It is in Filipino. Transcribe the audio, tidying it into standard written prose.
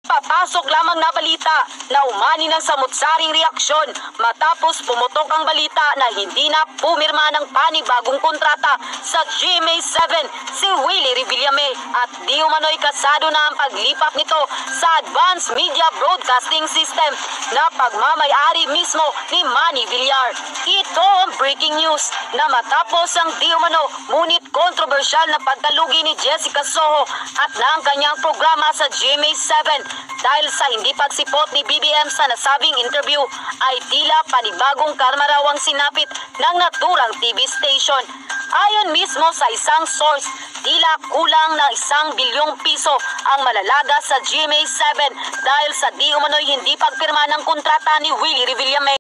Papasok lamang na balita na umani ng samut-saring reaksyon matapos pumutok ang balita na hindi na pumirma ng panibagong kontrata sa GMA7 si Willie Revillame at di umano'y kasado na ang paglipat nito sa Advanced Media Broadcasting System na pagmamayari mismo ni Manny Villar. Ito ang breaking news na matapos ang di umano ngunit kontrobersyal na pagkalugi ni Jessica Soho at ng kanyang programa sa GMA7 dahil sa hindi pagsipot ni BBM sa nasabing interview ay tila panibagong karma raw ang sinapit ng naturang TV station. Ayon mismo sa isang source, tila kulang na 1 bilyong piso ang malalaga sa GMA7 dahil sa di umano'y hindi pagpirma ng kontrata ni Willie Revillame.